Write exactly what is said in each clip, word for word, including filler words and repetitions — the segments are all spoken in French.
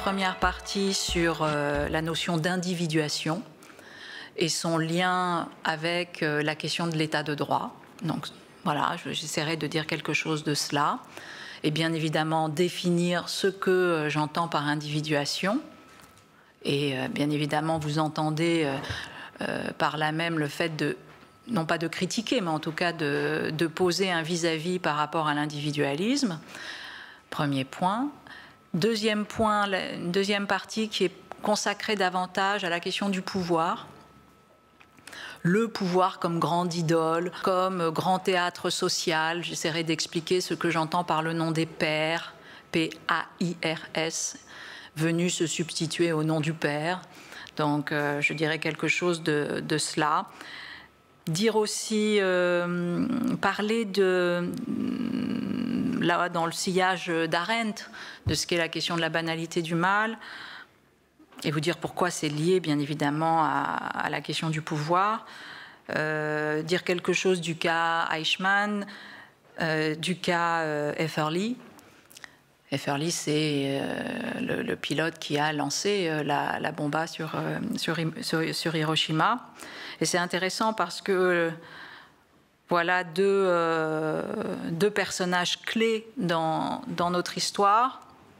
première partie sur euh, la notion d'individuation et son lien avec euh, la question de l'état de droit. Donc voilà, j'essaierai de dire quelque chose de cela. Et bien évidemment définir ce que euh, j'entends par individuation. Et euh, bien évidemment vous entendez euh, euh, par là même le fait de, non pas de critiquer, mais en tout cas de, de poser un vis-à-vis par rapport à l'individualisme. Premier point. Deuxième point, une deuxième partie qui est consacrée davantage à la question du pouvoir. Le pouvoir comme grande idole, comme grand théâtre social. J'essaierai d'expliquer ce que j'entends par le nom des pairs, P A I R S, venus se substituer au nom du père. Donc euh, je dirais quelque chose de, de cela. Dire aussi, euh, parler de, là dans le sillage d'Arendt, de ce qu'est la question de la banalité du mal, et vous dire pourquoi c'est lié bien évidemment à, à la question du pouvoir, euh, dire quelque chose du cas Eichmann, euh, du cas euh, Efferly. Efferly, c'est euh, le, le pilote qui a lancé euh, la, la bomba sur, euh, sur, sur, sur Hiroshima. Et c'est intéressant parce que euh, voilà deux, euh, deux personnages clés dans, dans notre histoire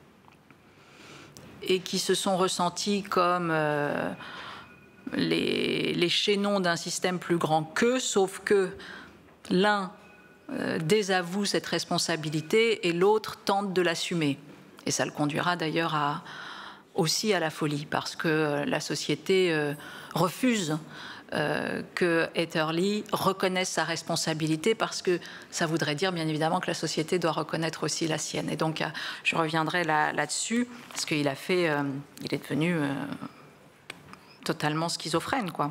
et qui se sont ressentis comme euh, les, les chaînons d'un système plus grand qu'eux, sauf que l'un euh, désavoue cette responsabilité et l'autre tente de l'assumer. Et ça le conduira d'ailleurs à, aussi à la folie, parce que la société euh, refuse euh, que Etherly reconnaisse sa responsabilité, parce que ça voudrait dire bien évidemment que la société doit reconnaître aussi la sienne. Et donc je reviendrai là, là-dessus, parce qu'il a fait, euh, il est devenu euh, totalement schizophrène, quoi.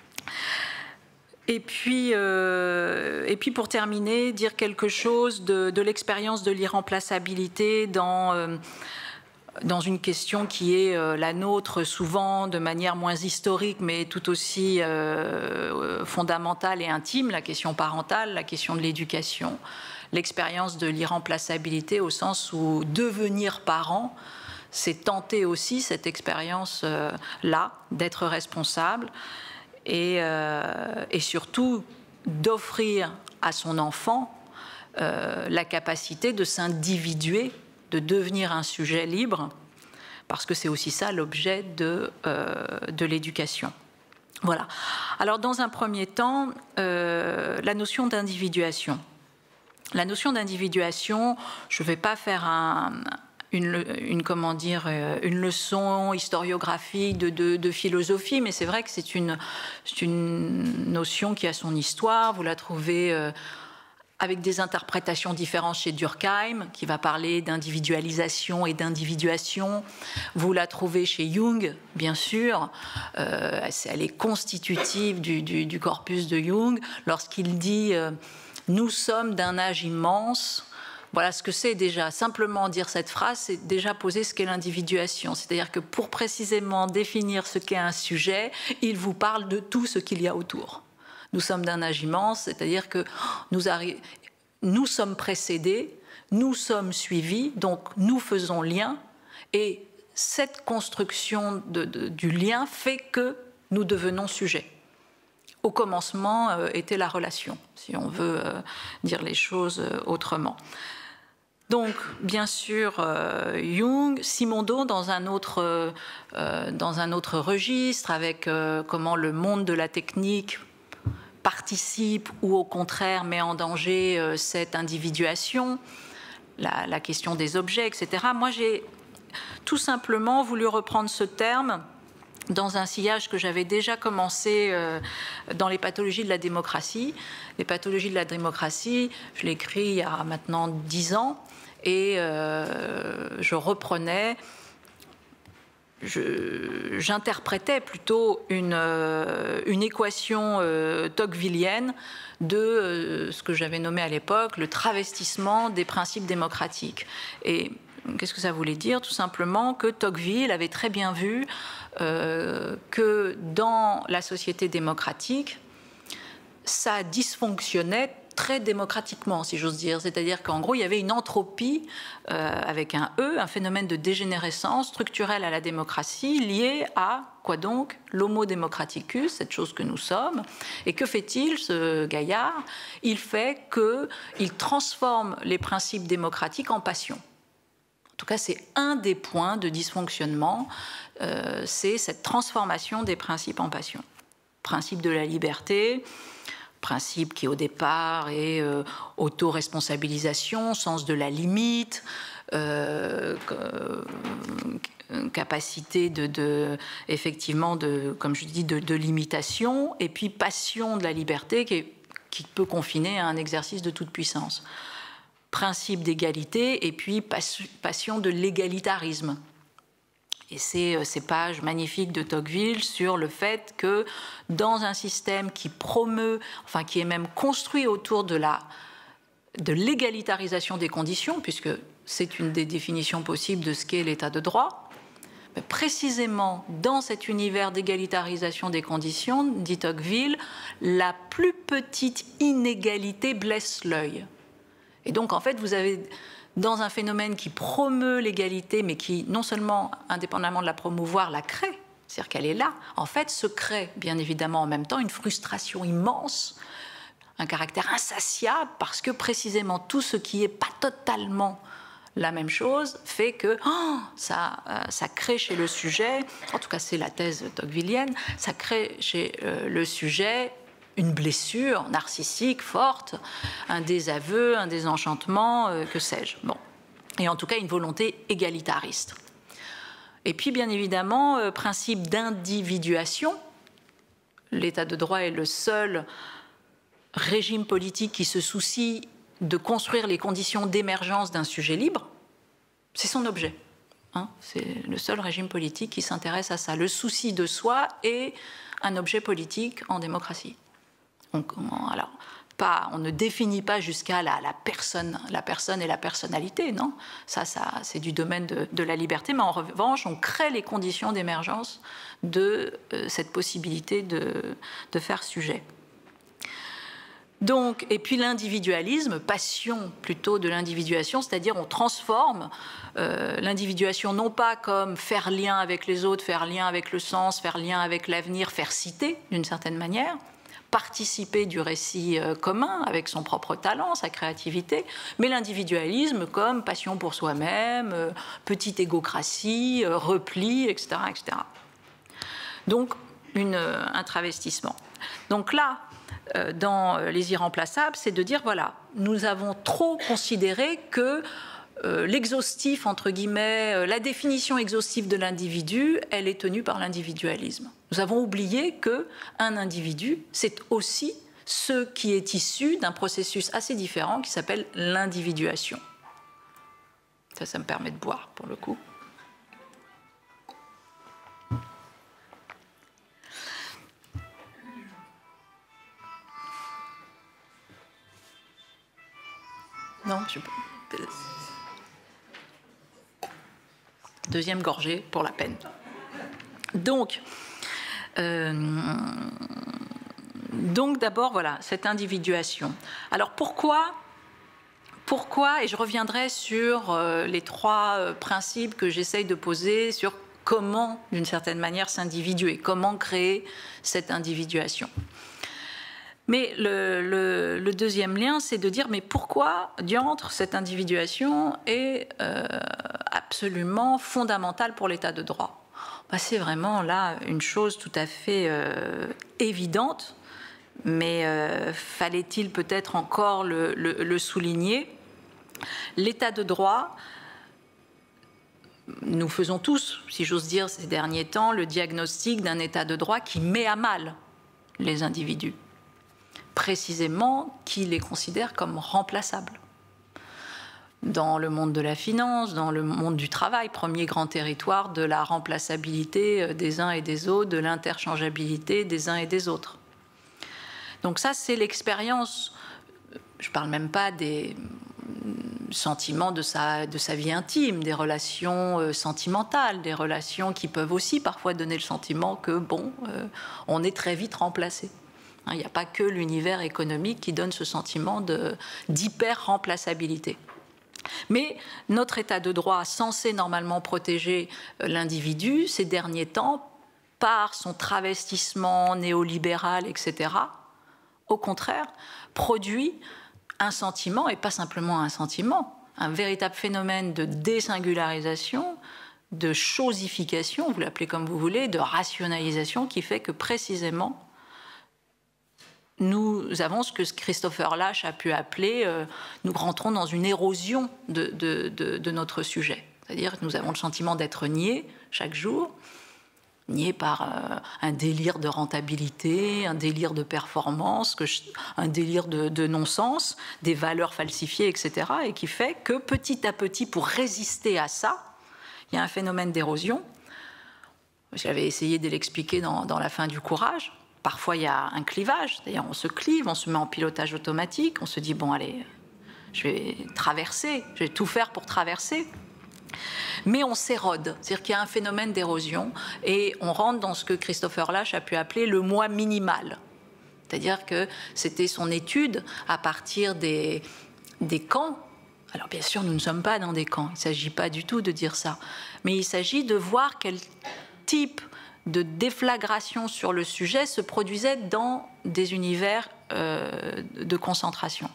Et puis, euh, et puis pour terminer, dire quelque chose de, de l'expérience de l'irremplaçabilité dans, euh, dans une question qui est euh, la nôtre, souvent de manière moins historique, mais tout aussi euh, fondamentale et intime, la question parentale, la question de l'éducation, l'expérience de l'irremplaçabilité au sens où devenir parent, c'est tenter aussi cette expérience-là euh, d'être responsable. Et, euh, et surtout d'offrir à son enfant euh, la capacité de s'individuer, de devenir un sujet libre, parce que c'est aussi ça l'objet de, euh, de l'éducation. Voilà. Alors dans un premier temps, euh, la notion d'individuation. La notion d'individuation, je ne vais pas faire un... Une, une, comment dire, une leçon historiographique de, de, de philosophie, mais c'est vrai que c'est une, c'est une notion qui a son histoire. Vous la trouvez euh, avec des interprétations différentes chez Durkheim, qui va parler d'individualisation et d'individuation. Vous la trouvez chez Jung, bien sûr. Euh, elle est constitutive du, du, du corpus de Jung, lorsqu'il dit euh, « Nous sommes d'un âge immense ». Voilà ce que c'est déjà. Simplement dire cette phrase, c'est déjà poser ce qu'est l'individuation. C'est-à-dire que pour précisément définir ce qu'est un sujet, il vous parle de tout ce qu'il y a autour. Nous sommes d'un âge immense, c'est-à-dire que nous, nous sommes précédés, nous sommes suivis, donc nous faisons lien, et cette construction de, de, du lien fait que nous devenons sujets. Au commencement euh, était la relation, si on veut euh, dire les choses euh, autrement. Donc, bien sûr, euh, Jung, Simondo dans un autre, euh, dans un autre registre, avec euh, comment le monde de la technique participe ou au contraire met en danger euh, cette individuation, la, la question des objets, et cetera. Moi, j'ai tout simplement voulu reprendre ce terme dans un sillage que j'avais déjà commencé euh, dans les pathologies de la démocratie. Les pathologies de la démocratie, je l'ai écrit il y a maintenant dix ans, et euh, je reprenais, je, j'interprétais plutôt une, euh, une équation euh, tocquevillienne de euh, ce que j'avais nommé à l'époque le travestissement des principes démocratiques. Et qu'est-ce que ça voulait dire? Tout simplement que Tocqueville avait très bien vu euh, que dans la société démocratique, ça dysfonctionnait très démocratiquement, si j'ose dire. C'est-à-dire qu'en gros, il y avait une entropie, euh, avec un E, un phénomène de dégénérescence structurelle à la démocratie lié à, quoi donc, l'homo democraticus, cette chose que nous sommes. Et que fait-il, ce gaillard? Il fait qu'il transforme les principes démocratiques en passion. En tout cas, c'est un des points de dysfonctionnement, euh, c'est cette transformation des principes en passion. Principe de la liberté, principe qui au départ est euh, auto-responsabilisation, sens de la limite, euh, euh, capacité de, de, effectivement, de, comme je dis, de, de limitation, et puis passion de la liberté qui, est, qui peut confiner à un exercice de toute puissance. Principe d'égalité et puis passion de l'égalitarisme. Et c'est ces pages magnifiques de Tocqueville sur le fait que dans un système qui promeut, enfin qui est même construit autour de la, de l'égalitarisation des conditions, puisque c'est une des définitions possibles de ce qu'est l'état de droit, mais précisément dans cet univers d'égalitarisation des conditions, dit Tocqueville, la plus petite inégalité blesse l'œil. Et donc, en fait, vous avez, dans un phénomène qui promeut l'égalité, mais qui, non seulement, indépendamment de la promouvoir, la crée, c'est-à-dire qu'elle est là, en fait, se crée, bien évidemment, en même temps, une frustration immense, un caractère insatiable, parce que, précisément, tout ce qui n'est pas totalement la même chose fait que oh, ça, euh, ça crée chez le sujet, en tout cas, c'est la thèse tocquevillienne, ça crée chez euh, le sujet une blessure narcissique forte, un désaveu, un désenchantement, euh, que sais-je. Bon. Et en tout cas, une volonté égalitariste. Et puis, bien évidemment, euh, principe d'individuation. L'état de droit est le seul régime politique qui se soucie de construire les conditions d'émergence d'un sujet libre. C'est son objet. Hein, c'est le seul régime politique qui s'intéresse à ça. Le souci de soi est un objet politique en démocratie. Donc, alors, pas, on ne définit pas jusqu'à la, la, personne, la personne et la personnalité, non. Ça, ça c'est du domaine de, de la liberté, mais en revanche, on crée les conditions d'émergence de euh, cette possibilité de, de faire sujet. Donc, et puis l'individualisme, passion plutôt de l'individuation, c'est-à-dire on transforme euh, l'individuation non pas comme faire lien avec les autres, faire lien avec le sens, faire lien avec l'avenir, faire citer d'une certaine manière, participer du récit euh, commun avec son propre talent, sa créativité, mais l'individualisme comme passion pour soi-même, euh, petite égocratie, euh, repli, et cetera, et cetera. Donc, une, euh, un travestissement. Donc là, euh, dans Les Irremplaçables, c'est de dire, voilà, nous avons trop considéré que euh, l'exhaustif, entre guillemets, euh, la définition exhaustive de l'individu, elle est tenue par l'individualisme. Nous avons oublié qu'un individu, c'est aussi ce qui est issu d'un processus assez différent qui s'appelle l'individuation. Ça, ça me permet de boire, pour le coup. Non, je peux... Deuxième gorgée pour la peine. Donc, euh, donc d'abord, voilà, cette individuation. Alors pourquoi, pourquoi, et je reviendrai sur euh, les trois euh, principes que j'essaye de poser sur comment, d'une certaine manière, s'individuer, comment créer cette individuation. Mais le, le, le deuxième lien, c'est de dire, mais pourquoi, diantre, cette individuation est euh, absolument fondamentale pour l'état de droit? Ben, c'est vraiment là une chose tout à fait euh, évidente, mais euh, fallait-il peut-être encore le, le, le souligner? L'état de droit, nous faisons tous, si j'ose dire, ces derniers temps, le diagnostic d'un état de droit qui met à mal les individus, précisément qui les considère comme remplaçables. Dans le monde de la finance, dans le monde du travail, premier grand territoire de la remplaçabilité des uns et des autres, de l'interchangeabilité des uns et des autres. Donc ça, c'est l'expérience, je ne parle même pas des sentiments de sa, de sa vie intime, des relations sentimentales, des relations qui peuvent aussi parfois donner le sentiment que, bon, euh, on est très vite remplacé. Il n'y a pas que l'univers économique qui donne ce sentiment d'hyper-remplaçabilité. Mais notre état de droit, censé normalement protéger l'individu, ces derniers temps, par son travestissement néolibéral, et cetera, au contraire, produit un sentiment, et pas simplement un sentiment, un véritable phénomène de désingularisation, de chosification, vous l'appelez comme vous voulez, de rationalisation, qui fait que précisément, nous avons ce que Christopher Lasch a pu appeler, euh, nous rentrons dans une érosion de, de, de, de notre sujet. C'est-à-dire que nous avons le sentiment d'être niés chaque jour, niés par euh, un délire de rentabilité, un délire de performance, que je, un délire de, de non-sens, des valeurs falsifiées, et cetera, et qui fait que petit à petit, pour résister à ça, il y a un phénomène d'érosion. J'avais essayé de l'expliquer dans, dans La fin du courage. Parfois, il y a un clivage, c'est-à-dire on se clive, on se met en pilotage automatique, on se dit, bon, allez, je vais traverser, je vais tout faire pour traverser. Mais on s'érode, c'est-à-dire qu'il y a un phénomène d'érosion, et on rentre dans ce que Christopher Lasch a pu appeler le moi minimal. C'est-à-dire que c'était son étude à partir des, des camps. Alors bien sûr, nous ne sommes pas dans des camps, il ne s'agit pas du tout de dire ça, mais il s'agit de voir quel type de déflagration sur le sujet se produisait dans des univers euh, de concentration.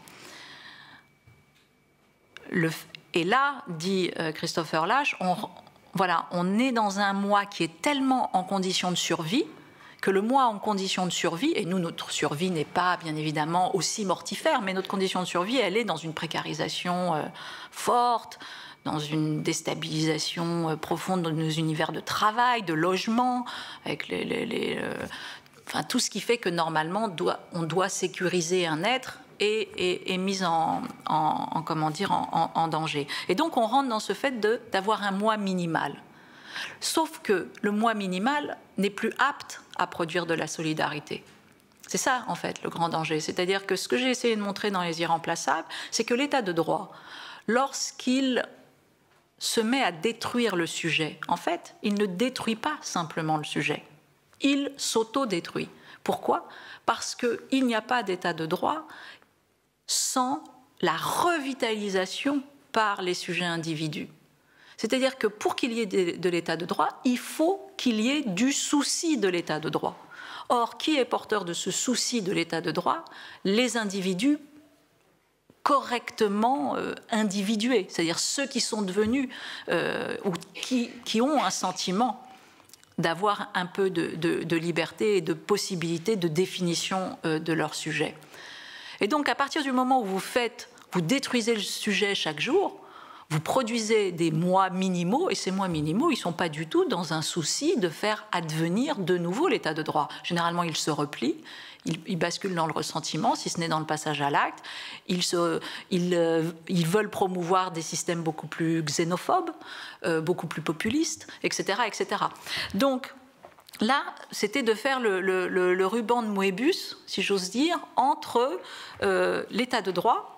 Le, et là, dit euh, Christopher Lasch, on, voilà, on est dans un moi qui est tellement en condition de survie que le moi en condition de survie, et nous, notre survie n'est pas bien évidemment aussi mortifère, mais notre condition de survie, elle est dans une précarisation euh, forte, dans une déstabilisation profonde dans nos univers de travail, de logement, avec les, les, les, euh, enfin, tout ce qui fait que normalement doit, on doit sécuriser un être et est, est mis en, en, en, comment dire, en, en, en danger. Et donc on rentre dans ce fait de, d'avoir un moi minimal. Sauf que le moi minimal n'est plus apte à produire de la solidarité. C'est ça, en fait, le grand danger. C'est-à-dire que ce que j'ai essayé de montrer dans Les Irremplaçables, c'est que l'état de droit, lorsqu'il se met à détruire le sujet, en fait, il ne détruit pas simplement le sujet. Il s'auto-détruit. Pourquoi ? Parce qu'il n'y a pas d'état de droit sans la revitalisation par les sujets individus. C'est-à-dire que pour qu'il y ait de l'état de droit, il faut qu'il y ait du souci de l'état de droit. Or, qui est porteur de ce souci de l'état de droit ? Les individus correctement euh, individués, c'est-à-dire ceux qui sont devenus euh, ou qui, qui ont un sentiment d'avoir un peu de, de, de liberté et de possibilité de définition euh, de leur sujet. Et donc, à partir du moment où vous faites, vous détruisez le sujet chaque jour, vous produisez des moi minimaux, et ces moi minimaux, ils ne sont pas du tout dans un souci de faire advenir de nouveau l'état de droit. Généralement, ils se replient, ils, ils basculent dans le ressentiment, si ce n'est dans le passage à l'acte. Ils, se, ils, euh, ils veulent promouvoir des systèmes beaucoup plus xénophobes, euh, beaucoup plus populistes, et cetera, et cetera. Donc, là, c'était de faire le, le, le, le ruban de Moebius, si j'ose dire, entre euh, l'état de droit,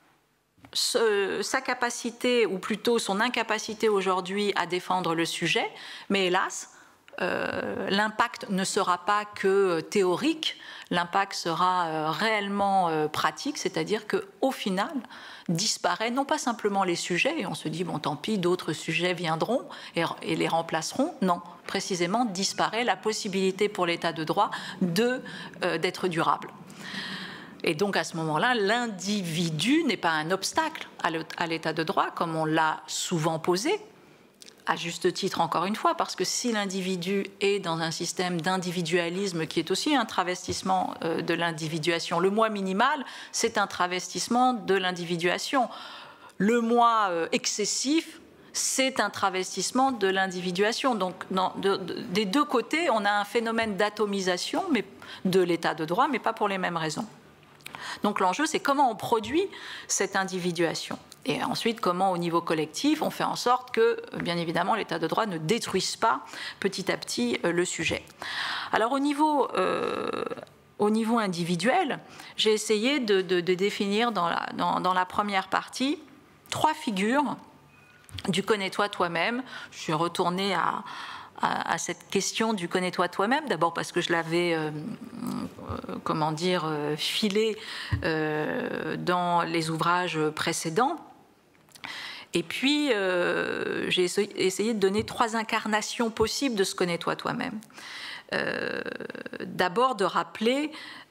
sa capacité, ou plutôt son incapacité aujourd'hui à défendre le sujet, mais hélas, euh, l'impact ne sera pas que théorique, l'impact sera euh, réellement euh, pratique, c'est-à-dire qu'au final, disparaît non pas simplement les sujets, et on se dit, bon tant pis, d'autres sujets viendront et, et les remplaceront, non, précisément disparaît la possibilité pour l'état de droit de, euh, d'être durable. Et donc, à ce moment-là, l'individu n'est pas un obstacle à l'état de droit, comme on l'a souvent posé, à juste titre, encore une fois, parce que si l'individu est dans un système d'individualisme qui est aussi un travestissement de l'individuation, le moi minimal, c'est un travestissement de l'individuation. Le moi excessif, c'est un travestissement de l'individuation. Donc, dans, de, de, des deux côtés, on a un phénomène d'atomisation mais, de l'état de droit, mais pas pour les mêmes raisons. Donc l'enjeu, c'est comment on produit cette individuation. Et ensuite, comment au niveau collectif, on fait en sorte que, bien évidemment, l'état de droit ne détruise pas petit à petit euh, le sujet. Alors au niveau, euh, au niveau individuel, j'ai essayé de, de, de définir dans la, dans, dans la première partie trois figures du connais-toi toi-même. Je suis retournée à, à, à cette question du connais-toi toi-même, d'abord parce que je l'avais, euh, euh, comment dire, euh, filé euh, dans les ouvrages précédents. Et puis, euh, j'ai essayé de donner trois incarnations possibles de ce connais-toi toi-même. Euh, d'abord, de rappeler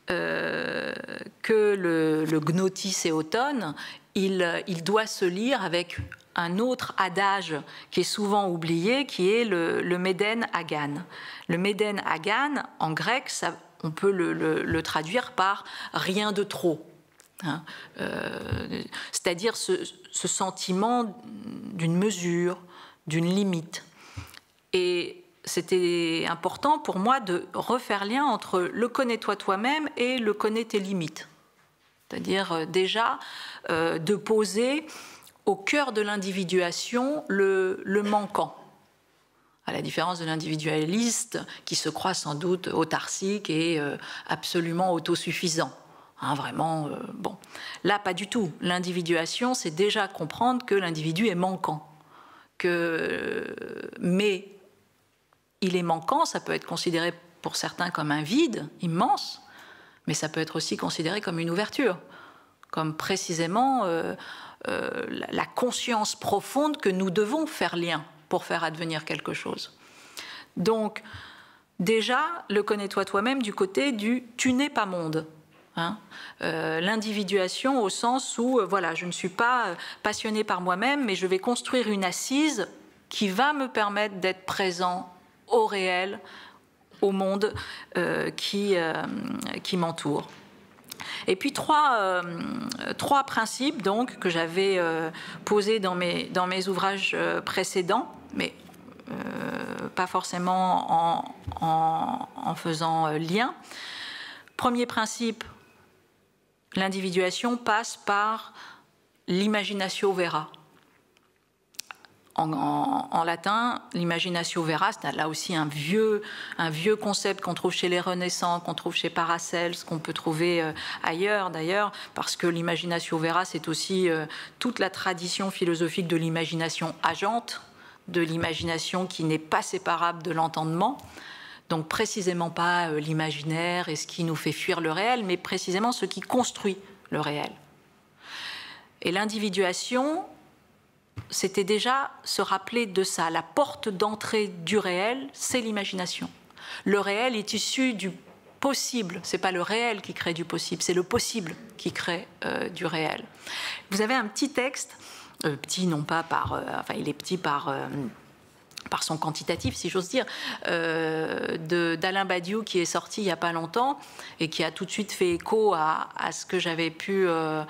euh, que le, le Gnotis Éotone, il, il doit se lire avec un autre adage qui est souvent oublié, qui est le, le Méden Hagan. Le Méden Hagan, en grec, ça, on peut le, le, le traduire par « rien de trop ». Hein, euh, c'est-à-dire ce, ce sentiment d'une mesure, d'une limite. Et c'était important pour moi de refaire lien entre le connais-toi toi-même et le connais tes limites. C'est-à-dire euh, déjà euh, de poser au cœur de l'individuation le, le manquant. À la différence de l'individualiste qui se croit sans doute autarcique et euh, absolument autosuffisant. Hein, vraiment, euh, bon. Là, pas du tout. L'individuation, c'est déjà comprendre que l'individu est manquant. Que, euh, mais il est manquant, ça peut être considéré pour certains comme un vide immense, mais ça peut être aussi considéré comme une ouverture, comme précisément euh, euh, la conscience profonde que nous devons faire lien pour faire advenir quelque chose. Donc, déjà, le connais-toi toi-même du côté du « tu n'es pas monde ». Hein, euh, l'individuation au sens où euh, voilà, je ne suis pas euh, passionné par moi-même, mais je vais construire une assise qui va me permettre d'être présent au réel, au monde euh, qui, euh, qui m'entoure. Et puis trois, euh, trois principes donc, que j'avais euh, posés dans mes, dans mes ouvrages euh, précédents, mais euh, pas forcément en, en, en faisant euh, lien. Premier principe, l'individuation passe par l'imaginatio vera. En, en, en latin, l'imaginatio vera, c'est là aussi un vieux, un vieux concept qu'on trouve chez les Renaissants, qu'on trouve chez Paracelse, qu'on peut trouver euh, ailleurs d'ailleurs, parce que l'imaginatio vera, c'est aussi euh, toute la tradition philosophique de l'imagination agente, de l'imagination qui n'est pas séparable de l'entendement. Donc précisément pas euh, l'imaginaire et ce qui nous fait fuir le réel, mais précisément ce qui construit le réel. Et l'individuation, c'était déjà se rappeler de ça. La porte d'entrée du réel, c'est l'imagination. Le réel est issu du possible. Ce n'est pas le réel qui crée du possible, c'est le possible qui crée euh, du réel. Vous avez un petit texte, euh, petit non pas par... Euh, enfin, il est petit par... Euh, par son quantitatif, si j'ose dire, euh, d'Alain Badiou, qui est sorti il n'y a pas longtemps et qui a tout de suite fait écho à, à ce que j'avais pu, euh,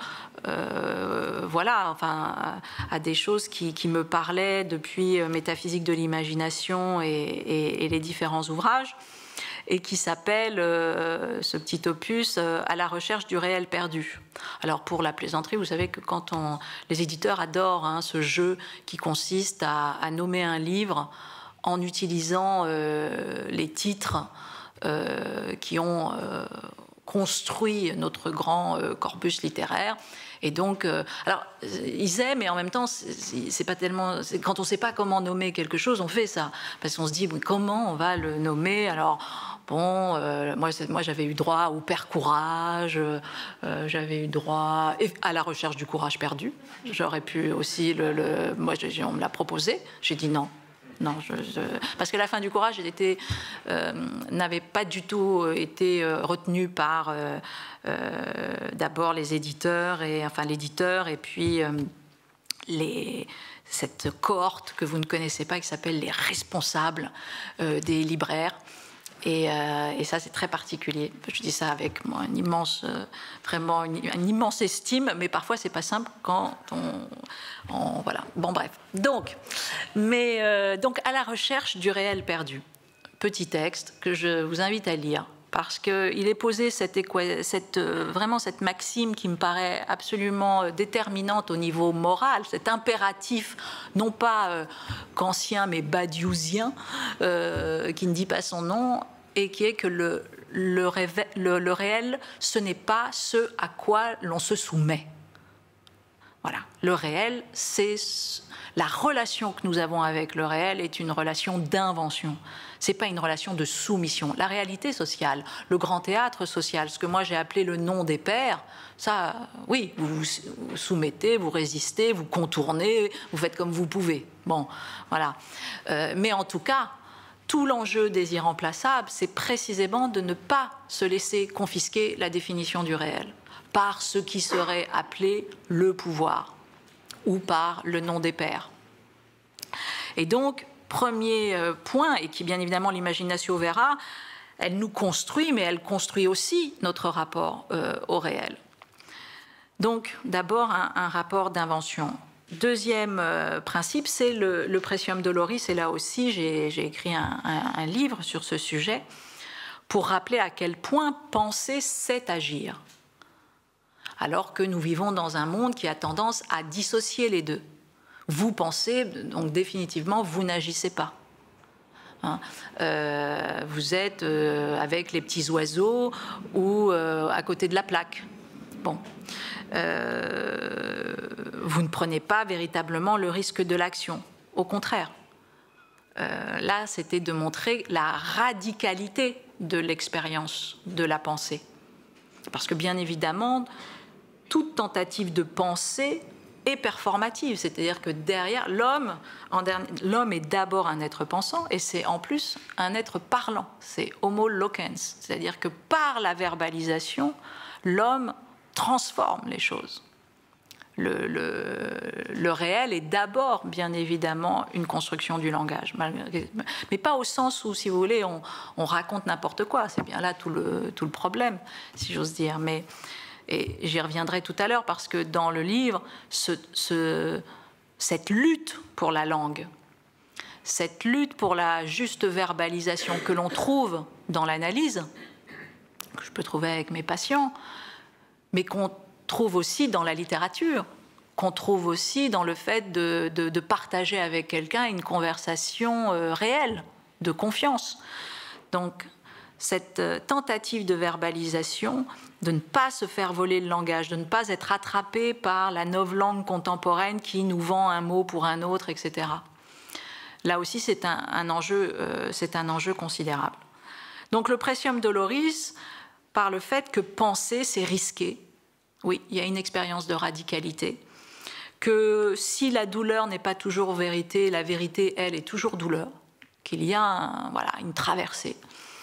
euh, voilà, enfin, à, à des choses qui, qui me parlaient depuis Métaphysique de l'imagination et, et, et les différents ouvrages, et qui s'appelle, euh, ce petit opus, euh, « À la recherche du réel perdu ». Alors pour la plaisanterie, vous savez que quand on, les éditeurs adorent hein, ce jeu qui consiste à, à nommer un livre en utilisant euh, les titres euh, qui ont euh, construit notre grand euh, corpus littéraire. Et donc, euh, alors, ils aiment, mais en même temps, c'est pas tellement. Quand on ne sait pas comment nommer quelque chose, on fait ça. Parce qu'on se dit, oui, comment on va le nommer? Alors, bon, euh, moi, moi j'avais eu droit au Père Courage, euh, j'avais eu droit à la recherche du courage perdu. J'aurais pu aussi, le, le, moi, on me l'a proposé. J'ai dit non. Non, je, je, parce que la fin du courage euh, n'avait pas du tout été euh, retenue par euh, euh, d'abord les éditeurs, et, enfin l'éditeur, et puis euh, les, cette cohorte que vous ne connaissez pas qui s'appelle les responsables euh, des libraires. Et, euh, et ça, c'est très particulier. Je dis ça avec moi, une immense, euh, vraiment une, une immense estime, mais parfois c'est pas simple quand on, on voilà. Bon, bref. Donc, mais euh, donc à la recherche du réel perdu. Petit texte que je vous invite à lire parce que il est posé cette, cette euh, vraiment cette maxime qui me paraît absolument déterminante au niveau moral, cet impératif non pas euh, kantien mais badiusien euh, qui ne dit pas son nom. Et qui est que le, le, réve, le, le réel, ce n'est pas ce à quoi l'on se soumet. Voilà. Le réel, c'est la relation que nous avons avec le réel est une relation d'invention. C'est pas une relation de soumission. La réalité sociale, le grand théâtre social, ce que moi j'ai appelé le non des pairs, ça, oui, vous vous soumettez, vous résistez, vous contournez, vous faites comme vous pouvez. Bon, voilà. Euh, mais en tout cas, tout l'enjeu des irremplaçables, c'est précisément de ne pas se laisser confisquer la définition du réel par ce qui serait appelé le pouvoir ou par le nom des pairs. Et donc, premier point, et qui bien évidemment l'imagination verra, elle nous construit, mais elle construit aussi notre rapport euh, au réel. Donc, d'abord, un, un rapport d'invention. Deuxième euh, principe, c'est le, le Précium Doloris, et là aussi, j'ai écrit un, un, un livre sur ce sujet, pour rappeler à quel point penser, c'est agir. Alors que nous vivons dans un monde qui a tendance à dissocier les deux. Vous pensez, donc définitivement, vous n'agissez pas. Hein, euh, vous êtes euh, avec les petits oiseaux ou euh, à côté de la plaque. Bon. Euh, vous ne prenez pas véritablement le risque de l'action. Au contraire. Euh, là, c'était de montrer la radicalité de l'expérience de la pensée. Parce que bien évidemment, toute tentative de pensée est performative, c'est-à-dire que derrière l'homme, l'homme est d'abord un être pensant et c'est en plus un être parlant, c'est homo locens, c'est-à-dire que par la verbalisation, l'homme transforme les choses. Le, le, le réel est d'abord, bien évidemment, une construction du langage, mais pas au sens où, si vous voulez, on, on raconte n'importe quoi, c'est bien là tout le, tout le problème, si j'ose dire, mais... Et j'y reviendrai tout à l'heure parce que dans le livre, ce, ce, cette lutte pour la langue, cette lutte pour la juste verbalisation que l'on trouve dans l'analyse, que je peux trouver avec mes patients, mais qu'on trouve aussi dans la littérature, qu'on trouve aussi dans le fait de, de, de partager avec quelqu'un une conversation euh, réelle, de confiance. Donc, cette tentative de verbalisation, de ne pas se faire voler le langage, de ne pas être attrapé par la novlangue contemporaine qui nous vend un mot pour un autre, et cetera. Là aussi, c'est un, un, enjeu, euh, c'est un enjeu considérable. Donc le Précium Doloris, par le fait que penser, c'est risqué. Oui, il y a une expérience de radicalité. Que si la douleur n'est pas toujours vérité, la vérité, elle, est toujours douleur. Qu'il y a un, voilà, une traversée.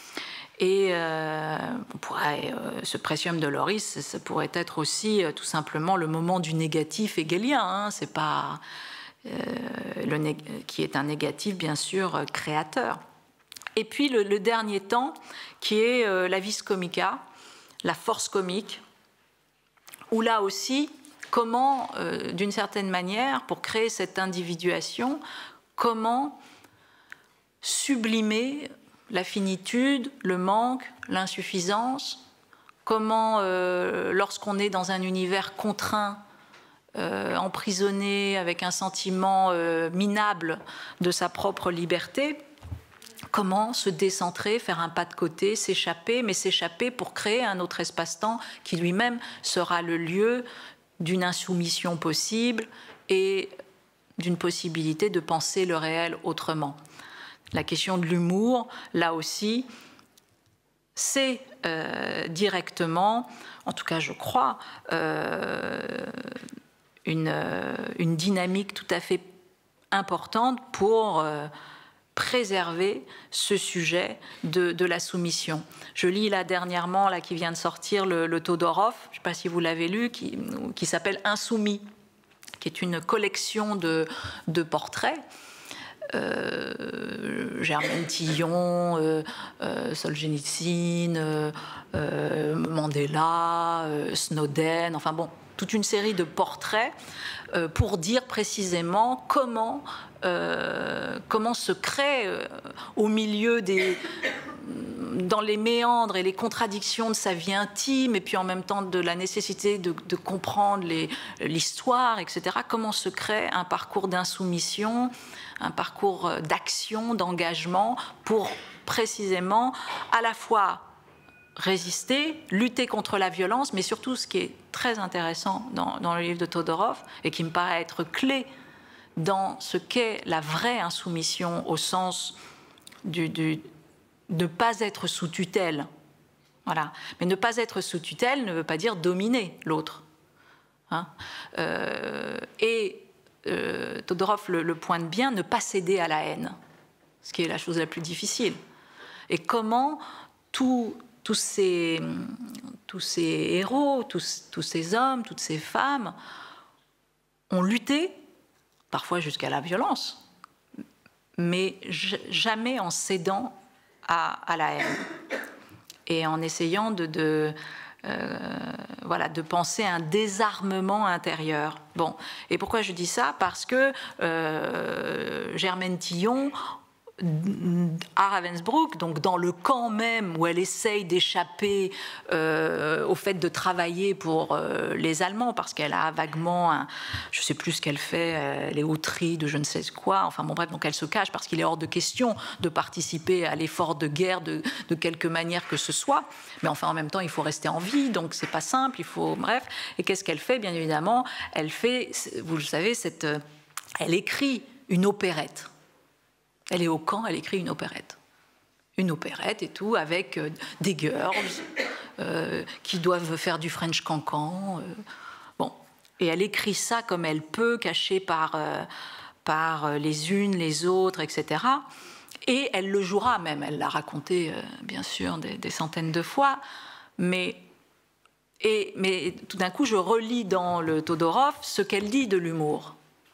Et euh, on pourrait, euh, ce Précium Doloris, ça pourrait être aussi euh, tout simplement le moment du négatif hegelien, hein, c'est pas, euh, le qui est un négatif bien sûr euh, créateur. Et puis le, le dernier temps, qui est euh, la vis comica, la force comique, où là aussi, comment, euh, d'une certaine manière, pour créer cette individuation, comment sublimer la finitude, le manque, l'insuffisance, comment, euh, lorsqu'on est dans un univers contraint, euh, emprisonné, avec un sentiment euh, minable de sa propre liberté, comment se décentrer, faire un pas de côté, s'échapper, mais s'échapper pour créer un autre espace-temps qui lui-même sera le lieu d'une insoumission possible et d'une possibilité de penser le réel autrement. La question de l'humour, là aussi, c'est euh, directement, en tout cas je crois, euh, une, euh, une dynamique tout à fait importante pour euh, préserver ce sujet de, de la soumission. Je lis là dernièrement, là, qui vient de sortir, le, le Todorov, je ne sais pas si vous l'avez lu, qui, qui s'appelle Insoumis, qui est une collection de, de portraits. Euh, Germaine Tillon, euh, euh, Solzhenitsyn, euh, euh, Mandela, euh, Snowden, enfin bon, toute une série de portraits euh, pour dire précisément comment, euh, comment se crée euh, au milieu des... dans les méandres et les contradictions de sa vie intime, et puis en même temps de la nécessité de, de comprendre l'histoire, et cetera, comment se crée un parcours d'insoumission, un parcours d'action, d'engagement, pour précisément à la fois résister, lutter contre la violence, mais surtout ce qui est très intéressant dans, dans le livre de Todorov, et qui me paraît être clé dans ce qu'est la vraie insoumission au sens du, du, de ne pas être sous tutelle. Voilà. Mais ne pas être sous tutelle ne veut pas dire dominer l'autre. Hein euh, et euh, Todorov le, le pointe bien, ne pas céder à la haine, ce qui est la chose la plus difficile. Et comment tout, tous, ces, tous ces héros, tous, tous ces hommes, toutes ces femmes ont lutté, parfois jusqu'à la violence, mais jamais en cédant à, à la haine. Et en essayant de, de, euh, voilà, de penser à un désarmement intérieur. Bon. Et pourquoi je dis ça? Parce que euh, Germaine Tillon, à Ravensbrück, donc dans le camp même où elle essaye d'échapper euh, au fait de travailler pour euh, les Allemands, parce qu'elle a vaguement, un, je ne sais plus ce qu'elle fait, euh, les auteries de je ne sais quoi, enfin bon bref, donc elle se cache parce qu'il est hors de question de participer à l'effort de guerre de, de quelque manière que ce soit, mais enfin en même temps il faut rester en vie, donc c'est pas simple, il faut, bref, et qu'est-ce qu'elle fait? Bien évidemment, elle fait, vous le savez, cette, elle écrit une opérette. Elle est au camp, elle écrit une opérette. Une opérette et tout, avec euh, des girls euh, qui doivent faire du French cancan. Euh, bon. Et elle écrit ça comme elle peut, cachée par, euh, par les unes, les autres, et cetera. Et elle le jouera même. Elle l'a raconté, euh, bien sûr, des, des centaines de fois. Mais, et, mais tout d'un coup, je relis dans le Todorov ce qu'elle dit de l'humour.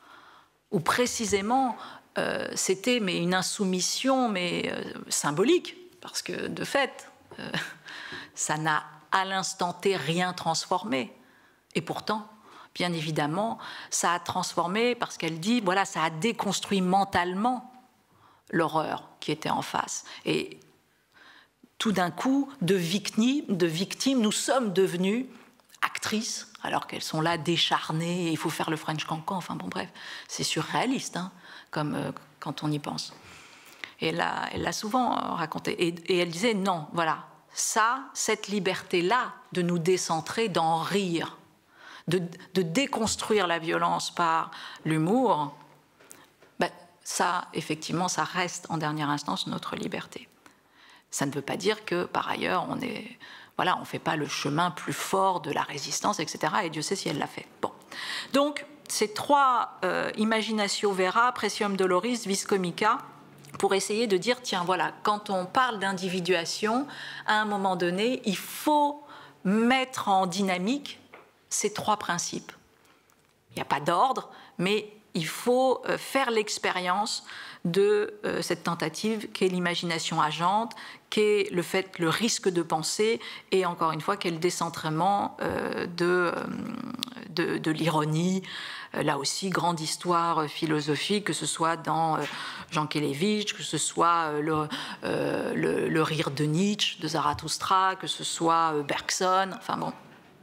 Où précisément... Euh, c'était mais une insoumission mais euh, symbolique, parce que de fait, euh, ça n'a à l'instant T rien transformé. Et pourtant, bien évidemment, ça a transformé parce qu'elle dit, voilà, ça a déconstruit mentalement l'horreur qui était en face. Et tout d'un coup, de victimes, de victimes, nous sommes devenues actrices, alors qu'elles sont là décharnées, et il faut faire le French cancan, enfin bon bref, c'est surréaliste, hein. Comme euh, quand on y pense. Et elle l'a, elle l'a souvent raconté. Et, et elle disait, non, voilà, ça, cette liberté-là, de nous décentrer, d'en rire, de, de déconstruire la violence par l'humour, ben, ça, effectivement, ça reste en dernière instance notre liberté. Ça ne veut pas dire que, par ailleurs, on est, voilà, on ne fait pas le chemin plus fort de la résistance, et cetera. Et Dieu sait si elle l'a fait. Bon. Donc, ces trois euh, imaginatio vera, precium doloris, vis comica, pour essayer de dire, tiens, voilà, quand on parle d'individuation, à un moment donné, il faut mettre en dynamique ces trois principes. Il n'y a pas d'ordre, mais il faut euh, faire l'expérience de euh, cette tentative qu'est l'imagination agente, qu'est le fait, le risque de penser, et encore une fois, qu'est le décentrement euh, de, euh, de, de l'ironie. Euh, là aussi, grande histoire philosophique, que ce soit dans euh, Jean Kelevitch, que ce soit euh, le, euh, le, le rire de Nietzsche, de Zarathustra, que ce soit euh, Bergson, enfin bon,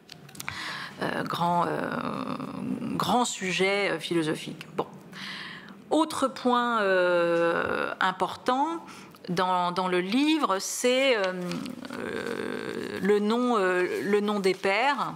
euh, grand, euh, grand sujet euh, philosophique. Bon. Autre point euh, important dans, dans le livre, c'est euh, euh, le, nom, euh, le nom des pères,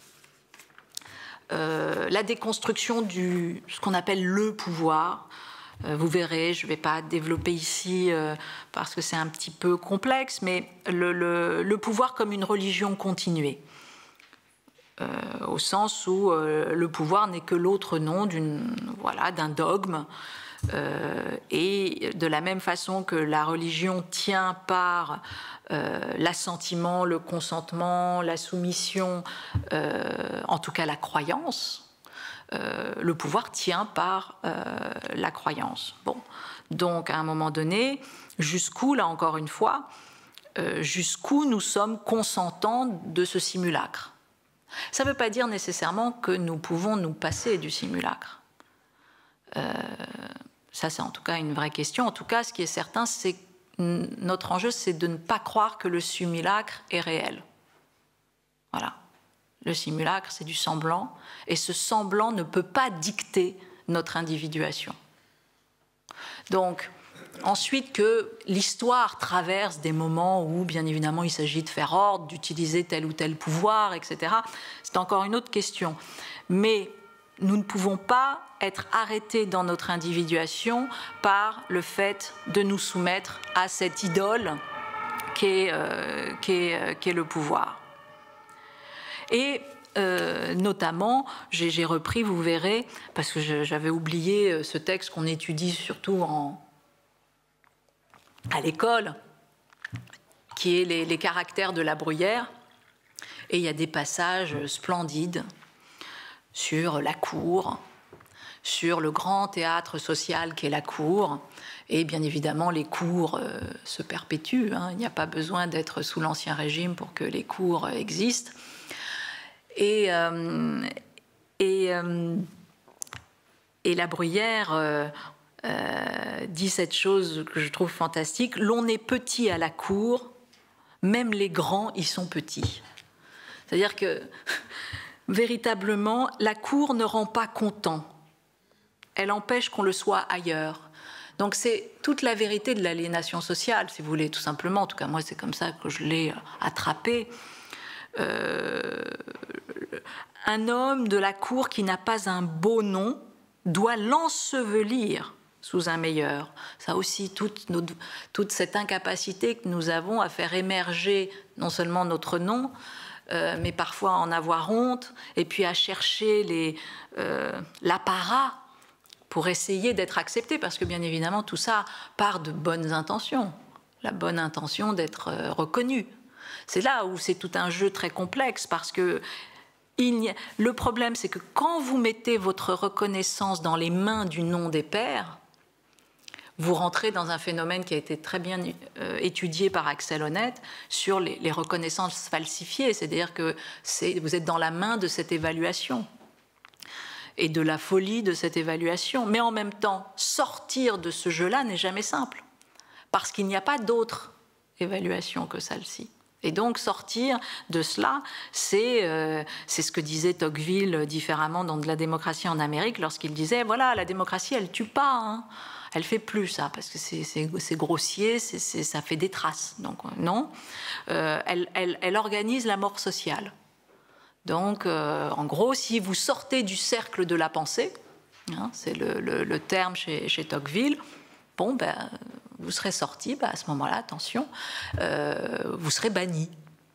euh, la déconstruction du ce qu'on appelle le pouvoir. Euh, vous verrez, je ne vais pas développer ici euh, parce que c'est un petit peu complexe, mais le, le, le pouvoir comme une religion continuée. Euh, au sens où euh, le pouvoir n'est que l'autre nom d'une, voilà, d'un dogme, euh, et de la même façon que la religion tient par euh, l'assentiment, le consentement, la soumission, euh, en tout cas la croyance, euh, le pouvoir tient par euh, la croyance. Bon. Donc à un moment donné, jusqu'où, là encore une fois, euh, jusqu'où nous sommes consentants de ce simulacre. Ça ne veut pas dire nécessairement que nous pouvons nous passer du simulacre. Euh, ça, c'est en tout cas une vraie question. En tout cas, ce qui est certain, c'est que notre enjeu, c'est de ne pas croire que le simulacre est réel. Voilà. Le simulacre, c'est du semblant, et ce semblant ne peut pas dicter notre individuation. Donc, ensuite que l'histoire traverse des moments où, bien évidemment, il s'agit de faire ordre, d'utiliser tel ou tel pouvoir, et cetera. C'est encore une autre question. Mais nous ne pouvons pas être arrêtés dans notre individuation par le fait de nous soumettre à cette idole qu'est euh, qu'est, euh, qu'est le pouvoir. Et euh, notamment, j'ai repris, vous verrez, parce que j'avais oublié ce texte qu'on étudie surtout en, à l'école, qui est les, les caractères de la Bruyère. Et il y a des passages splendides sur la cour, sur le grand théâtre social qu'est la cour. Et bien évidemment, les cours euh, se perpétuent. Hein. Il n'y a pas besoin d'être sous l'Ancien Régime pour que les cours existent. Et, euh, et, euh, et la Bruyère euh, euh, dit cette chose que je trouve fantastique. L'on est petit à la cour, même les grands y sont petits. C'est-à-dire que, véritablement, la cour ne rend pas content. Elle empêche qu'on le soit ailleurs. Donc c'est toute la vérité de l'aliénation sociale, si vous voulez, tout simplement. En tout cas, moi, c'est comme ça que je l'ai attrapé. Euh, un homme de la cour qui n'a pas un beau nom doit l'ensevelir sous un meilleur. Ça aussi, toute, notre, toute cette incapacité que nous avons à faire émerger non seulement notre nom, euh, mais parfois en avoir honte, et puis à chercher les, euh, l'apparat pour essayer d'être accepté, parce que bien évidemment tout ça part de bonnes intentions, la bonne intention d'être euh, reconnu. C'est là où c'est tout un jeu très complexe, parce que il y a... le problème, c'est que quand vous mettez votre reconnaissance dans les mains du nom des pairs, vous rentrez dans un phénomène qui a été très bien euh, étudié par Axel Honneth sur les, les reconnaissances falsifiées, c'est-à-dire que c'est, vous êtes dans la main de cette évaluation et de la folie de cette évaluation. Mais en même temps, sortir de ce jeu-là n'est jamais simple, parce qu'il n'y a pas d'autre évaluation que celle-ci. Et donc sortir de cela, c'est euh, c'est ce que disait Tocqueville différemment dans De la démocratie en Amérique, lorsqu'il disait, voilà, la démocratie, elle tue pas, hein. Elle fait plus ça, parce que c'est grossier, c'est, c'est, ça fait des traces. Donc non, euh, elle, elle, elle organise la mort sociale. Donc, euh, en gros, si vous sortez du cercle de la pensée, hein, c'est le, le, le terme chez, chez Tocqueville, bon, ben, vous serez sorti, ben, à ce moment-là, attention, euh, vous serez banni.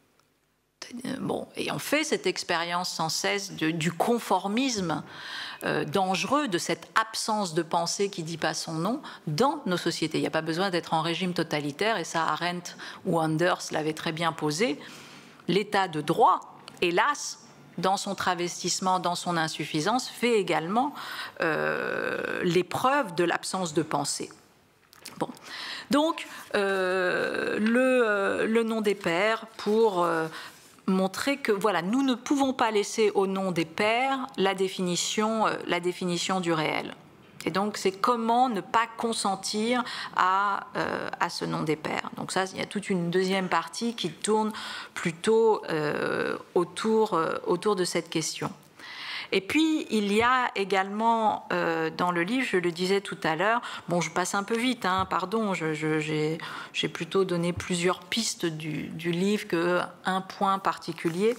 Bon, et on fait cette expérience sans cesse de, du conformisme euh, dangereux, de cette absence de pensée qui dit pas son nom dans nos sociétés. Il n'y a pas besoin d'être en régime totalitaire, et ça, Arendt ou Anders l'avaient très bien posé. L'état de droit, hélas, dans son travestissement, dans son insuffisance, fait également euh, l'épreuve de l'absence de pensée. Bon. Donc, euh, le, euh, le nom des pairs pour euh, montrer que voilà, nous ne pouvons pas laisser au nom des pairs la définition, euh, la définition du réel. Et donc, c'est comment ne pas consentir à, euh, à ce nom des pairs. Donc ça, il y a toute une deuxième partie qui tourne plutôt euh, autour, euh, autour de cette question. Et puis, il y a également euh, dans le livre, je le disais tout à l'heure, bon, je passe un peu vite, hein, pardon, je, je, j'ai, j'ai plutôt donné plusieurs pistes du, du livre qu'un point particulier.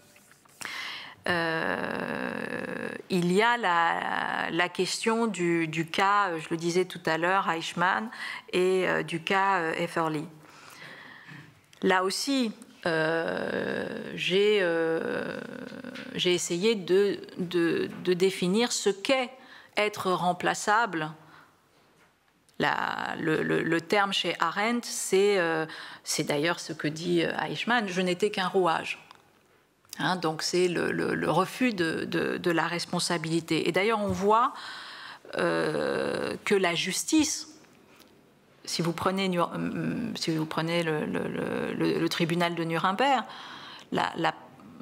Euh, il y a la, la question du, du cas, je le disais tout à l'heure, Eichmann, et euh, du cas euh, Efferly. Là aussi, euh, j'ai euh, j'ai essayé de, de, de définir ce qu'est être remplaçable. La, le, le, le terme chez Arendt, c'est euh, d'ailleurs ce que dit Eichmann, je n'étais qu'un rouage. Hein, donc c'est le, le, le refus de, de, de la responsabilité. Et d'ailleurs, on voit euh, que la justice, si vous prenez, si vous prenez le, le, le, le tribunal de Nuremberg, la, la,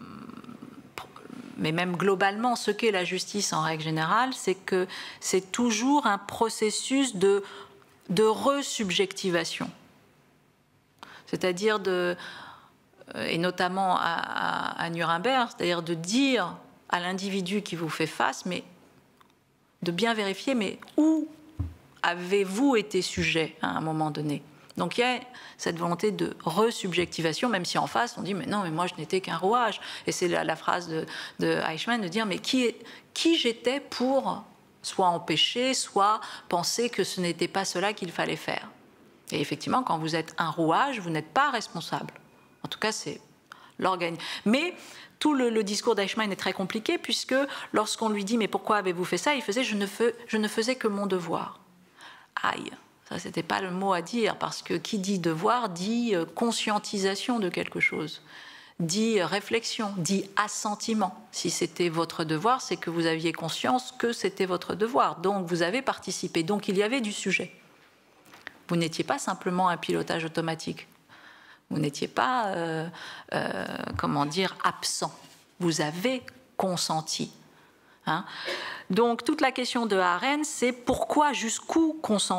mais même globalement, ce qu'est la justice en règle générale, c'est que c'est toujours un processus de, de resubjectivation. C'est-à-dire de... et notamment à, à, à Nuremberg, c'est-à-dire de dire à l'individu qui vous fait face, mais de bien vérifier, mais où avez-vous été sujet à un moment donné? Donc il y a cette volonté de resubjectivation, même si en face on dit mais non, mais moi je n'étais qu'un rouage. Et c'est la, la phrase de, de Eichmann de dire mais qui, qui j'étais pour soit empêcher, soit penser que ce n'était pas cela qu'il fallait faire. Et effectivement, quand vous êtes un rouage, vous n'êtes pas responsable. En tout cas, c'est l'organe. Mais tout le, le discours d'Eichmann est très compliqué, puisque lorsqu'on lui dit « Mais pourquoi avez-vous fait ça ?», il faisait je ne, fais, « Je ne faisais que mon devoir ». Aïe, ça, c'était pas le mot à dire, parce que qui dit devoir dit conscientisation de quelque chose, dit réflexion, dit assentiment. Si c'était votre devoir, c'est que vous aviez conscience que c'était votre devoir. Donc, vous avez participé. Donc, il y avait du sujet. Vous n'étiez pas simplement un pilotage automatique. Vous n'étiez pas, euh, euh, comment dire, absent. Vous avez consenti. Hein? Donc, toute la question de Arendt, c'est pourquoi, jusqu'où consentons ?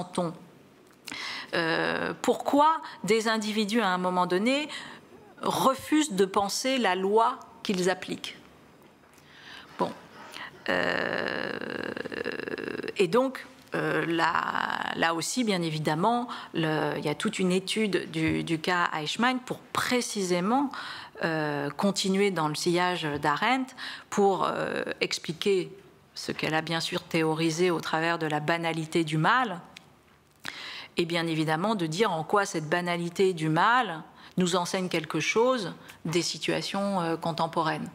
euh, Pourquoi des individus, à un moment donné, refusent de penser la loi qu'ils appliquent. Bon. Euh, et donc, euh, là, là aussi, bien évidemment, le, il y a toute une étude du, du cas Eichmann pour précisément euh, continuer dans le sillage d'Arendt pour euh, expliquer ce qu'elle a bien sûr théorisé au travers de la banalité du mal, et bien évidemment de dire en quoi cette banalité du mal nous enseigne quelque chose des situations euh, contemporaines.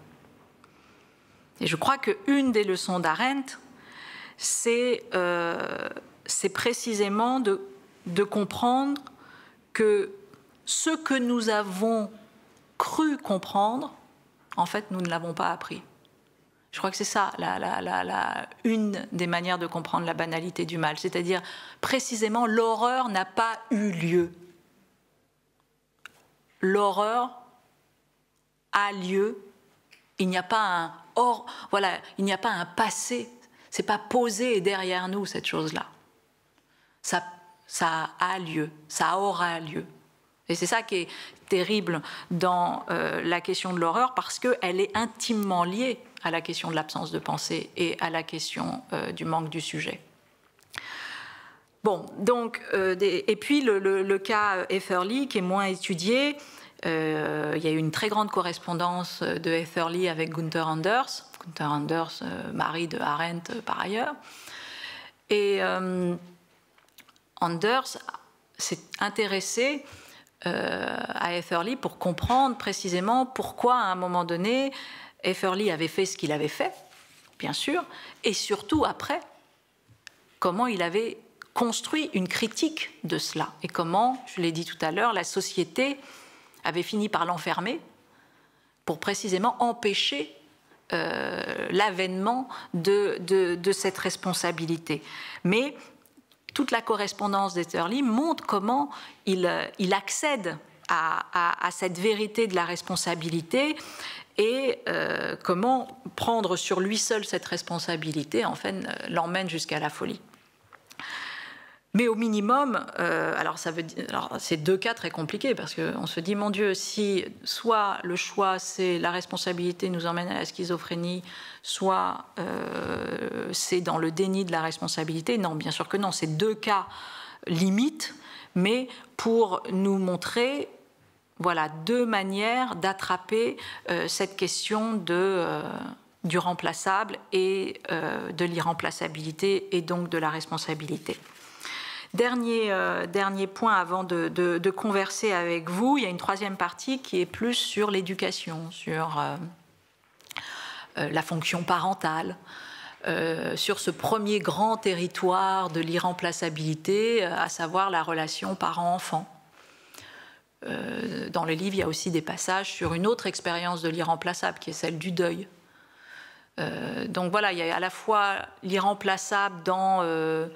Et je crois qu'une des leçons d'Arendt, c'est euh, précisément de, de comprendre que ce que nous avons cru comprendre, en fait, nous ne l'avons pas appris. Je crois que c'est ça, la, la, la, la, une des manières de comprendre la banalité du mal, c'est-à-dire précisément l'horreur n'a pas eu lieu. L'horreur a lieu, il n'y a pas un or, voilà, il n'y a pas un passé, c'est pas posé derrière nous cette chose-là. Ça, ça a lieu, ça aura lieu. Et c'est ça qui est terrible dans euh, la question de l'horreur, parce qu'elle est intimement liée à la question de l'absence de pensée et à la question euh, du manque du sujet. Bon, donc, euh, des, et puis le, le, le cas Etherly, qui est moins étudié, euh, il y a eu une très grande correspondance de Etherly avec Gunther Anders, Gunther Anders, euh, mari de Arendt euh, par ailleurs, et euh, Anders s'est intéressé euh, à Etherly pour comprendre précisément pourquoi, à un moment donné, Etherly avait fait ce qu'il avait fait, bien sûr, et surtout après, comment il avait construit une critique de cela et comment, je l'ai dit tout à l'heure, la société avait fini par l'enfermer pour précisément empêcher euh, l'avènement de, de, de cette responsabilité. Mais toute la correspondance d'Etherly montre comment il, il accède à, à, à cette vérité de la responsabilité et euh, comment prendre sur lui seul cette responsabilité, en fait, l'emmène jusqu'à la folie. Mais au minimum, euh, alors ça veut dire, alors c'est deux cas très compliqués parce qu'on se dit, mon Dieu, si soit le choix, c'est la responsabilité nous emmène à la schizophrénie, soit euh, c'est dans le déni de la responsabilité. Non, bien sûr que non, c'est deux cas limites, mais pour nous montrer, voilà, deux manières d'attraper euh, cette question de, euh, du remplaçable et euh, de l'irremplaçabilité et donc de la responsabilité. Dernier, euh, dernier point avant de, de, de converser avec vous, il y a une troisième partie qui est plus sur l'éducation, sur euh, euh, la fonction parentale, euh, sur ce premier grand territoire de l'irremplaçabilité, euh, à savoir la relation parent-enfant. Euh, dans le livre, il y a aussi des passages sur une autre expérience de l'irremplaçable, qui est celle du deuil. Euh, donc voilà, il y a à la fois l'irremplaçable dans... Euh,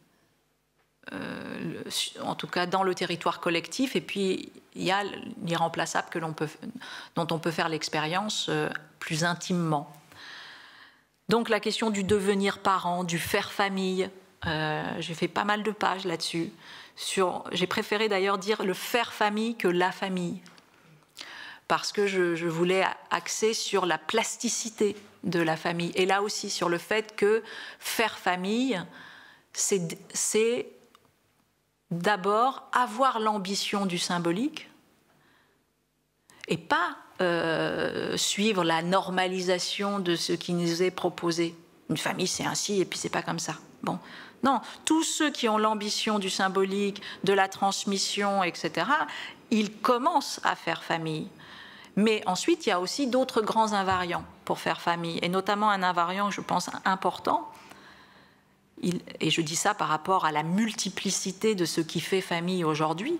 Euh, en tout cas dans le territoire collectif, et puis il y a l'irremplaçable que l'on peut, dont on peut faire l'expérience euh, plus intimement. Donc la question du devenir parent, du faire famille, euh, j'ai fait pas mal de pages là-dessus. J'ai préféré d'ailleurs dire le faire famille que la famille, parce que je, je voulais axer sur la plasticité de la famille, et là aussi sur le fait que faire famille, c'est d'abord avoir l'ambition du symbolique et pas euh, suivre la normalisation de ce qui nous est proposé. Une famille, c'est ainsi, et puis c'est pas comme ça. Bon. Non, tous ceux qui ont l'ambition du symbolique, de la transmission, et cetera, ils commencent à faire famille. Mais ensuite, il y a aussi d'autres grands invariants pour faire famille, et notamment un invariant, je pense, important. Il, et je dis ça par rapport à la multiplicité de ce qui fait famille aujourd'hui,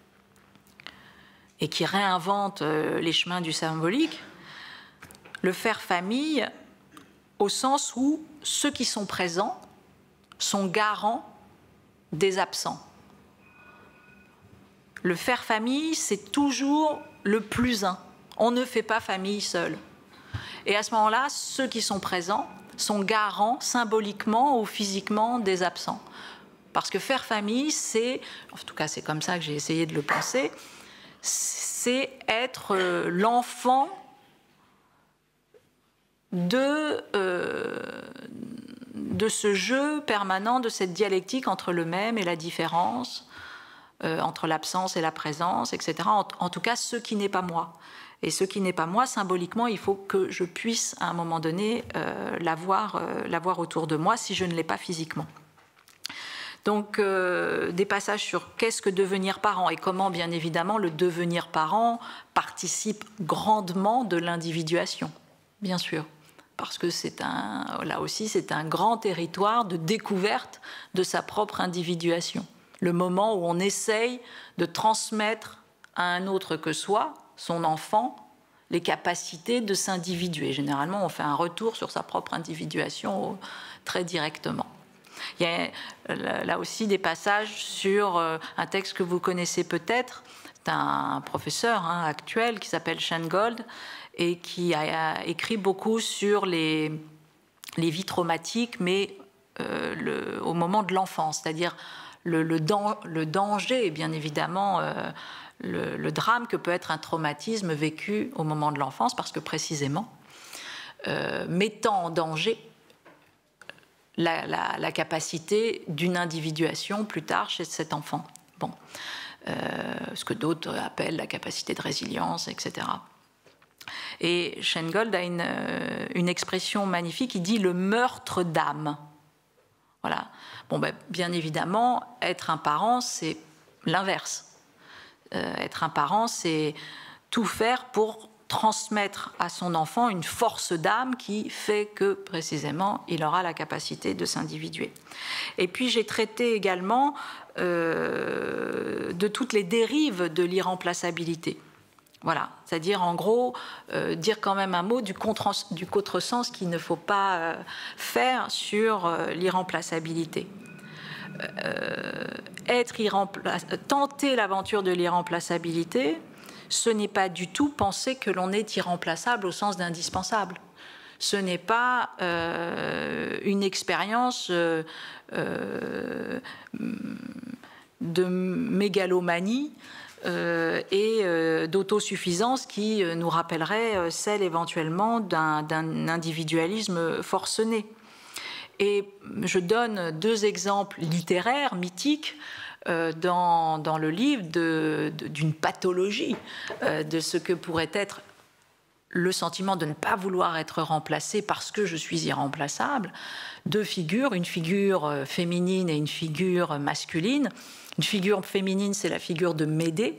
et qui réinvente euh, les chemins du symbolique. Le faire famille, au sens où ceux qui sont présents sont garants des absents. Le faire famille, c'est toujours le plus un. On ne fait pas famille seul. Et à ce moment-là, ceux qui sont présents sont garants symboliquement ou physiquement des absents. Parce que faire famille, c'est, en tout cas c'est comme ça que j'ai essayé de le penser, c'est être l'enfant de, euh, de ce jeu permanent, de cette dialectique entre le même et la différence, euh, entre l'absence et la présence, et cetera. En, en tout cas, ce qui n'est pas moi. Et ce qui n'est pas moi, symboliquement, il faut que je puisse, à un moment donné, euh, l'avoir, euh, l'avoir autour de moi si je ne l'ai pas physiquement. Donc, euh, des passages sur qu'est-ce que devenir parent et comment, bien évidemment, le devenir parent participe grandement de l'individuation, bien sûr. Parce que c'est un, là aussi, c'est un grand territoire de découverte de sa propre individuation. Le moment où on essaye de transmettre à un autre que soi, son enfant, les capacités de s'individuer. Généralement, on fait un retour sur sa propre individuation très directement. Il y a là aussi des passages sur un texte que vous connaissez peut-être, c'est un professeur hein, actuel qui s'appelle Shane Gold et qui a écrit beaucoup sur les, les vies traumatiques, mais euh, le, au moment de l'enfance, c'est-à-dire le, le, dan, le danger, bien évidemment, euh, le, le drame que peut être un traumatisme vécu au moment de l'enfance, parce que précisément, euh, mettant en danger La, la, la capacité d'une individuation plus tard chez cet enfant. Bon. Euh, ce que d'autres appellent la capacité de résilience, et cetera. Et Shane Gold a une, une expression magnifique, il dit le meurtre d'âme. Voilà. Bon, ben, bien évidemment, être un parent, c'est l'inverse. Euh, être un parent, c'est tout faire pour transmettre à son enfant une force d'âme qui fait que, précisément, il aura la capacité de s'individuer. Et puis, j'ai traité également euh, de toutes les dérives de l'irremplaçabilité. Voilà, c'est-à-dire, en gros, euh, dire quand même un mot du, du contresens qu'il ne faut pas euh, faire sur euh, l'irremplaçabilité. Euh, être irrempla- tenter l'aventure de l'irremplaçabilité, ce n'est pas du tout penser que l'on est irremplaçable au sens d'indispensable. Ce n'est pas euh, une expérience euh, euh, de mégalomanie euh, et euh, d'autosuffisance qui nous rappellerait celle éventuellement d'un, d'un individualisme forcené. Et je donne deux exemples littéraires, mythiques, Dans, dans le livre de, de, d'une pathologie euh, de ce que pourrait être le sentiment de ne pas vouloir être remplacé parce que je suis irremplaçable. Deux figures, une figure féminine et une figure masculine. Une figure féminine, c'est la figure de Médée.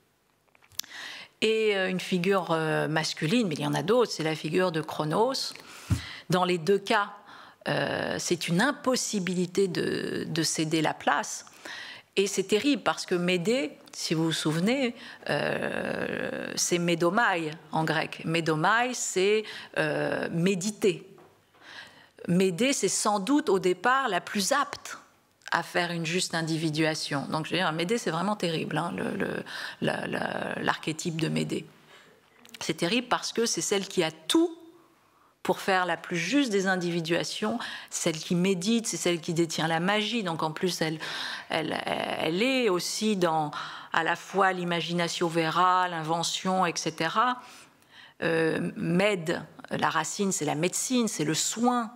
Et une figure masculine, mais il y en a d'autres, c'est la figure de Chronos. Dans les deux cas, euh, c'est une impossibilité de, de céder la place. Et c'est terrible parce que Médée, si vous vous souvenez, euh, c'est médomai en grec. Médomai, c'est euh, méditer. Médée, c'est sans doute au départ la plus apte à faire une juste individuation. Donc, je veux dire, Médée, c'est vraiment terrible, hein, le, le, la, la, l'archétype de Médée. C'est terrible parce que c'est celle qui a tout pour faire la plus juste des individuations, celle qui médite, c'est celle qui détient la magie. Donc en plus, elle, elle, elle est aussi dans à la fois l'imagination vera, l'invention, et cetera. Euh, med, la racine, c'est la médecine, c'est le soin.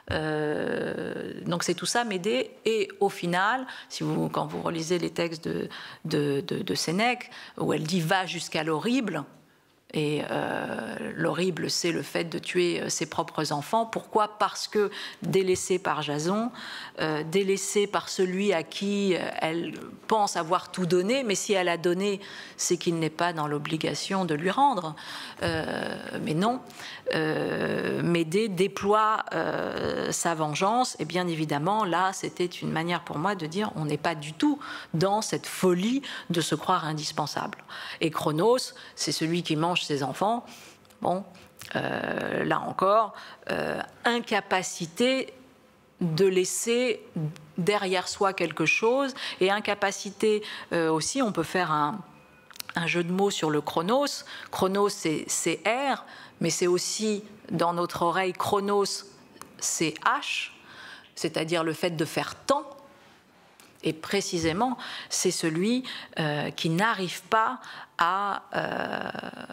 Euh, donc c'est tout ça, Médée. Et au final, si vous, quand vous relisez les textes de, de, de, de Sénèque, où elle dit « va jusqu'à l'horrible », et euh, l'horrible, c'est le fait de tuer ses propres enfants. Pourquoi? Parce que délaissée par Jason, euh, délaissée par celui à qui elle pense avoir tout donné, mais si elle a donné, c'est qu'il n'est pas dans l'obligation de lui rendre. Euh, mais non, euh, Médée déploie euh, sa vengeance, et bien évidemment, là, c'était une manière pour moi de dire on n'est pas du tout dans cette folie de se croire indispensable. Et Chronos, c'est celui qui mange ses enfants, bon, euh, là encore, euh, incapacité de laisser derrière soi quelque chose, et incapacité euh, aussi, on peut faire un, un jeu de mots sur le chronos. Chronos, c'est R, mais c'est aussi, dans notre oreille, chronos, c'est H, c'est-à-dire le fait de faire temps. Et précisément, c'est celui euh, qui n'arrive pas à, euh,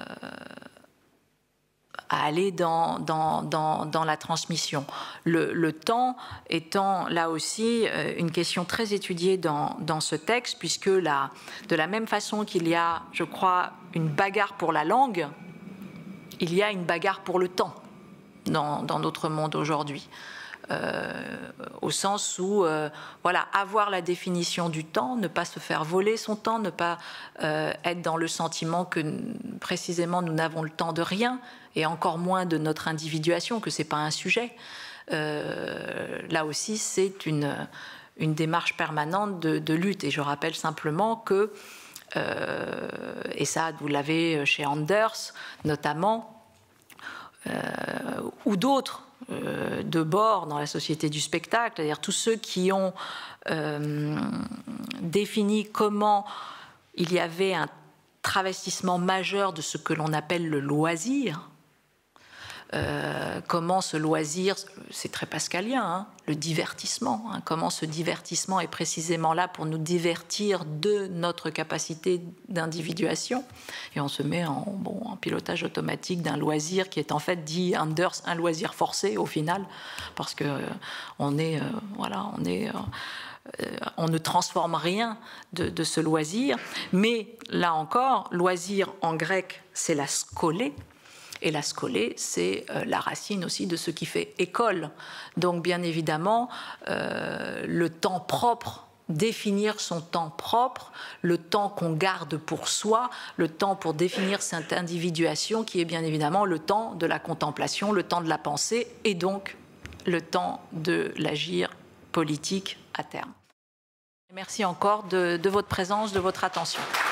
à aller dans, dans, dans, dans la transmission. Le, le temps étant là aussi euh, une question très étudiée dans, dans ce texte, puisque la, de la même façon qu'il y a, je crois, une bagarre pour la langue, il y a une bagarre pour le temps dans, dans notre monde aujourd'hui. Euh, au sens où, euh, voilà, avoir la définition du temps, ne pas se faire voler son temps, ne pas euh, être dans le sentiment que précisément nous n'avons le temps de rien, et encore moins de notre individuation, que c'est pas un sujet. Euh, là aussi, c'est une, une démarche permanente de, de lutte. Et je rappelle simplement que, euh, et ça, vous l'avez chez Anders notamment, euh, ou d'autres, Euh, de bord dans la société du spectacle, c'est-à-dire tous ceux qui ont euh, défini comment il y avait un travestissement majeur de ce que l'on appelle le loisir. Euh, comment ce loisir, c'est très pascalien, hein, le divertissement, hein, comment ce divertissement est précisément là pour nous divertir de notre capacité d'individuation, et on se met en, bon, en pilotage automatique d'un loisir qui est en fait, dit Anders, un loisir forcé au final, parce que euh, on est, euh, voilà, on est, euh, on ne transforme rien de, de ce loisir, mais là encore, loisir en grec, c'est la skolé. Et la skolé, c'est euh, la racine aussi de ce qui fait école. Donc, bien évidemment, euh, le temps propre, définir son temps propre, le temps qu'on garde pour soi, le temps pour définir cette individuation qui est bien évidemment le temps de la contemplation, le temps de la pensée et donc le temps de l'agir politique à terme. Merci encore de, de votre présence, de votre attention.